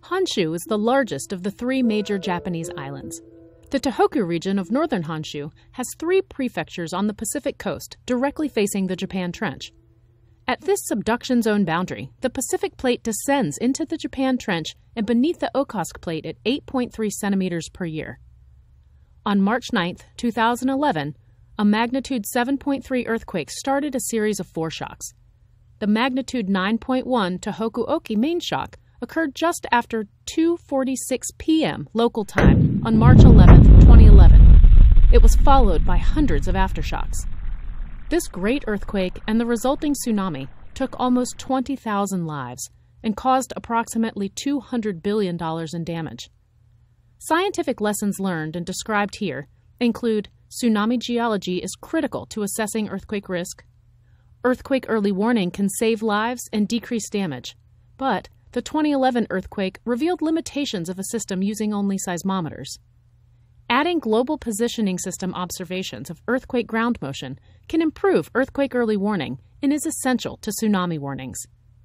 Honshu is the largest of the three major Japanese islands. The Tohoku region of northern Honshu has three prefectures on the Pacific coast directly facing the Japan Trench. At this subduction zone boundary, the Pacific Plate descends into the Japan Trench and beneath the Okhotsk Plate at 8.3 centimeters per year. On March 9, 2011, a magnitude 7.3 earthquake started a series of foreshocks. The magnitude 9.1 Tohoku Oki main shock occurred just after 2:46 p.m. local time on March 11, 2011. It was followed by hundreds of aftershocks. This great earthquake and the resulting tsunami took almost 20,000 lives and caused approximately $200 billion in damage. Scientific lessons learned and described here include tsunami geology is critical to assessing earthquake risk. Earthquake early warning can save lives and decrease damage, but the 2011 earthquake revealed limitations of a system using only seismometers. Adding global positioning system observations of earthquake ground motion can improve earthquake early warning and is essential to tsunami warnings.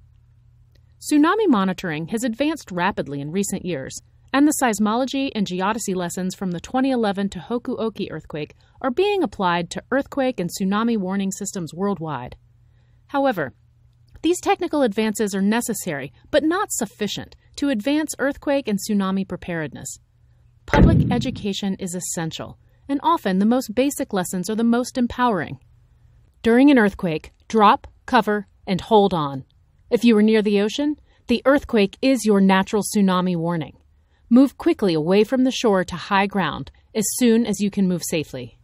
Tsunami monitoring has advanced rapidly in recent years, and the seismology and geodesy lessons from the 2011 Tohoku Oki earthquake are being applied to earthquake and tsunami warning systems worldwide. However, these technical advances are necessary but not sufficient to advance earthquake and tsunami preparedness. Public education is essential, and often the most basic lessons are the most empowering. During an earthquake, drop, cover, and hold on. If you are near the ocean, the earthquake is your natural tsunami warning. Move quickly away from the shore to high ground as soon as you can move safely.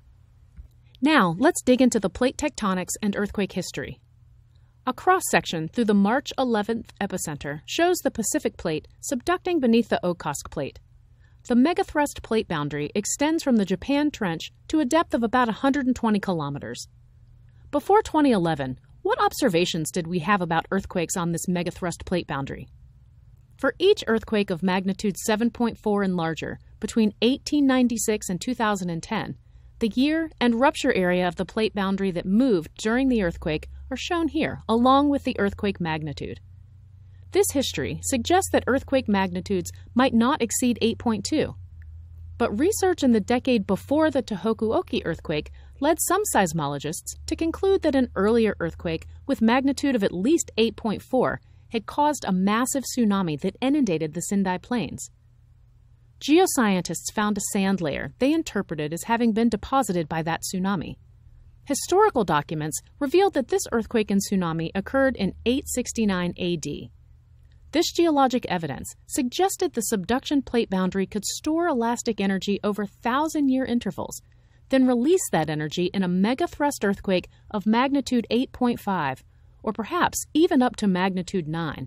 Now, let's dig into the plate tectonics and earthquake history. A cross-section through the March 11th epicenter shows the Pacific Plate subducting beneath the Okhotsk Plate. The megathrust plate boundary extends from the Japan Trench to a depth of about 120 kilometers. Before 2011, what observations did we have about earthquakes on this megathrust plate boundary? For each earthquake of magnitude 7.4 and larger between 1896 and 2010, the year and rupture area of the plate boundary that moved during the earthquake are shown here, along with the earthquake magnitude. This history suggests that earthquake magnitudes might not exceed 8.2. But research in the decade before the Tohoku Oki earthquake led some seismologists to conclude that an earlier earthquake with magnitude of at least 8.4 had caused a massive tsunami that inundated the Sindai Plains. Geoscientists found a sand layer they interpreted as having been deposited by that tsunami. Historical documents revealed that this earthquake and tsunami occurred in 869 AD. This geologic evidence suggested the subduction plate boundary could store elastic energy over 1,000-year intervals, then release that energy in a megathrust earthquake of magnitude 8.5, or perhaps even up to magnitude 9,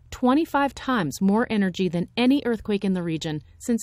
25 times more energy than any earthquake in the region since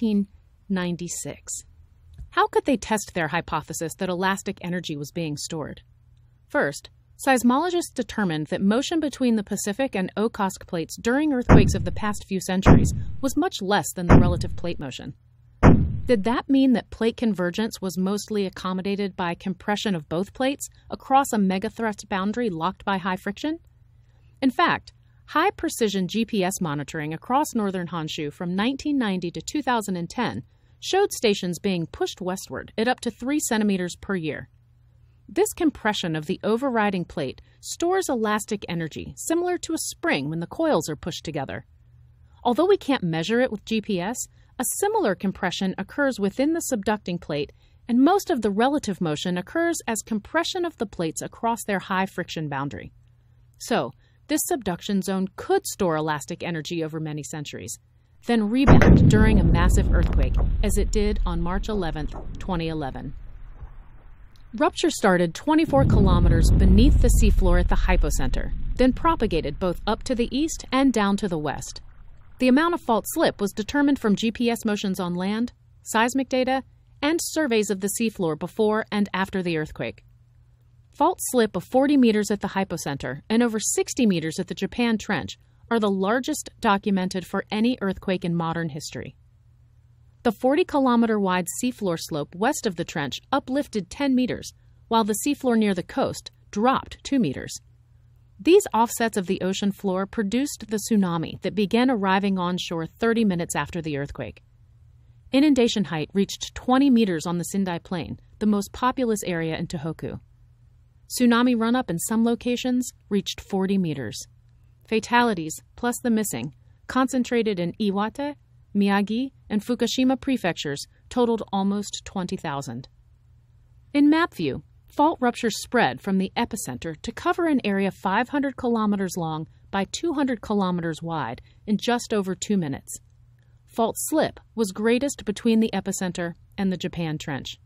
1896. How could they test their hypothesis that elastic energy was being stored? First, seismologists determined that motion between the Pacific and Okhotsk plates during earthquakes of the past few centuries was much less than the relative plate motion. Did that mean that plate convergence was mostly accommodated by compression of both plates across a megathrust boundary locked by high friction? In fact, high-precision GPS monitoring across northern Honshu from 1990 to 2010 showed stations being pushed westward at up to 3 centimeters per year. This compression of the overriding plate stores elastic energy similar to a spring when the coils are pushed together. Although we can't measure it with GPS, a similar compression occurs within the subducting plate, and most of the relative motion occurs as compression of the plates across their high-friction boundary. So, this subduction zone could store elastic energy over many centuries, then rebound during a massive earthquake, as it did on March 11, 2011. Rupture started 24 kilometers beneath the seafloor at the hypocenter, then propagated both up to the east and down to the west. The amount of fault slip was determined from GPS motions on land, seismic data, and surveys of the seafloor before and after the earthquake. Fault slip of 40 meters at the hypocenter and over 60 meters at the Japan Trench are the largest documented for any earthquake in modern history. The 40-kilometer-wide seafloor slope west of the trench uplifted 10 meters, while the seafloor near the coast dropped 2 meters. These offsets of the ocean floor produced the tsunami that began arriving on shore 30 minutes after the earthquake. Inundation height reached 20 meters on the Sendai Plain, the most populous area in Tohoku. Tsunami run-up in some locations reached 40 meters. Fatalities, plus the missing, concentrated in Iwate, Miyagi, and Fukushima prefectures totaled almost 20,000. In map view, fault ruptures spread from the epicenter to cover an area 500 kilometers long by 200 kilometers wide in just over 2 minutes. Fault slip was greatest between the epicenter and the Japan Trench.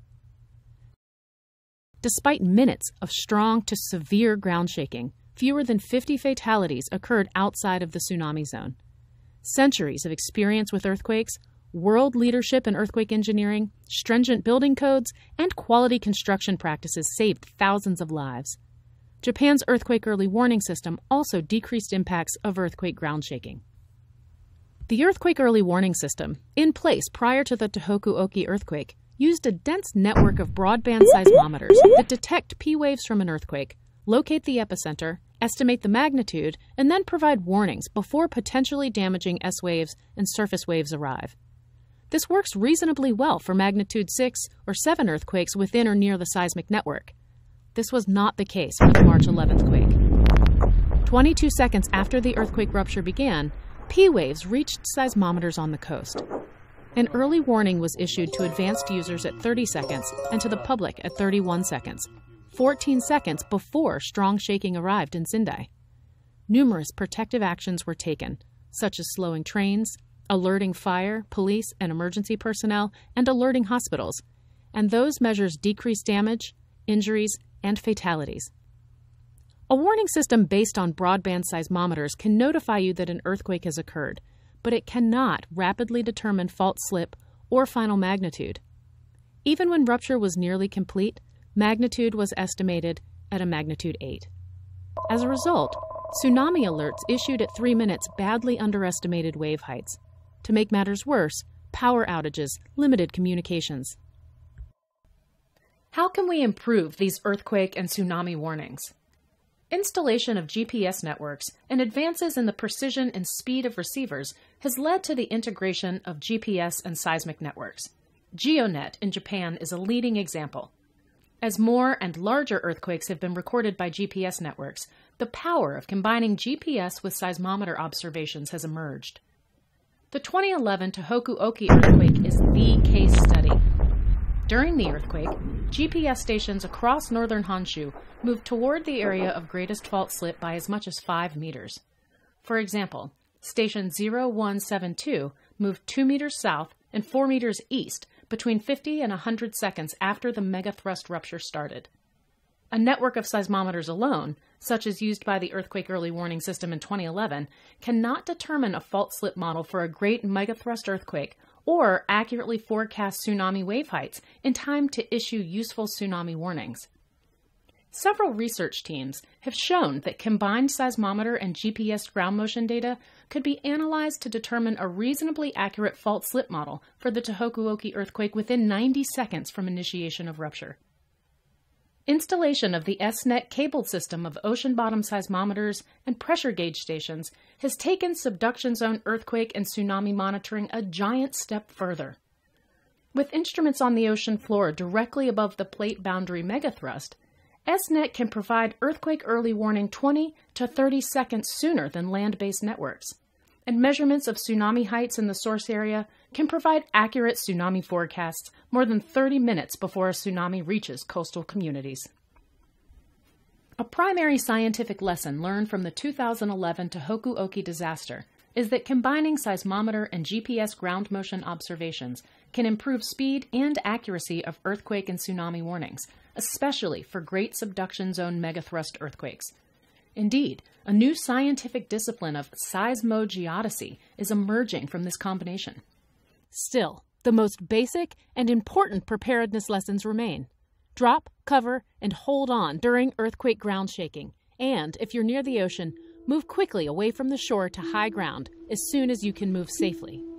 Despite minutes of strong to severe ground shaking, fewer than 50 fatalities occurred outside of the tsunami zone. Centuries of experience with earthquakes, world leadership in earthquake engineering, stringent building codes, and quality construction practices saved thousands of lives. Japan's earthquake early warning system also decreased impacts of earthquake ground shaking. The earthquake early warning system, in place prior to the Tohoku Oki earthquake, used a dense network of broadband seismometers that detect P waves from an earthquake, locate the epicenter, estimate the magnitude, and then provide warnings before potentially damaging S waves and surface waves arrive. This works reasonably well for magnitude 6 or 7 earthquakes within or near the seismic network. This was not the case for the March 11th quake. 22 seconds after the earthquake rupture began, P waves reached seismometers on the coast. An early warning was issued to advanced users at 30 seconds and to the public at 31 seconds, 14 seconds before strong shaking arrived in Sendai. Numerous protective actions were taken, such as slowing trains, alerting fire, police, and emergency personnel, and alerting hospitals, and those measures decreased damage, injuries, and fatalities. A warning system based on broadband seismometers can notify you that an earthquake has occurred, but it cannot rapidly determine fault slip or final magnitude. Even when rupture was nearly complete, magnitude was estimated at a magnitude 8. As a result, tsunami alerts issued at 3 minutes badly underestimated wave heights. To make matters worse, power outages limited communications. How can we improve these earthquake and tsunami warnings? Installation of GPS networks and advances in the precision and speed of receivers has led to the integration of GPS and seismic networks. GeoNet in Japan is a leading example. As more and larger earthquakes have been recorded by GPS networks, the power of combining GPS with seismometer observations has emerged. The 2011 Tohoku Oki earthquake is the case study. During the earthquake, GPS stations across northern Honshu moved toward the area of greatest fault slip by as much as 5 meters. For example, station 0172 moved 2 meters south and 4 meters east between 50 and 100 seconds after the megathrust rupture started. A network of seismometers alone, such as used by the earthquake early warning system in 2011, cannot determine a fault slip model for a great megathrust earthquake or accurately forecast tsunami wave heights in time to issue useful tsunami warnings. Several research teams have shown that combined seismometer and GPS ground motion data could be analyzed to determine a reasonably accurate fault slip model for the Tohoku Oki earthquake within 90 seconds from initiation of rupture. Installation of the SNet cabled system of ocean bottom seismometers and pressure gauge stations has taken subduction zone earthquake and tsunami monitoring a giant step further. With instruments on the ocean floor directly above the plate boundary megathrust, SNet can provide earthquake early warning 20 to 30 seconds sooner than land-based networks, and measurements of tsunami heights in the source area can provide accurate tsunami forecasts more than 30 minutes before a tsunami reaches coastal communities. A primary scientific lesson learned from the 2011 Tohoku Oki disaster is that combining seismometer and GPS ground motion observations can improve speed and accuracy of earthquake and tsunami warnings, especially for great subduction zone megathrust earthquakes. Indeed, a new scientific discipline of seismogeodesy is emerging from this combination. Still, the most basic and important preparedness lessons remain. Drop, cover, and hold on during earthquake ground shaking. And, if you're near the ocean, move quickly away from the shore to high ground as soon as you can move safely.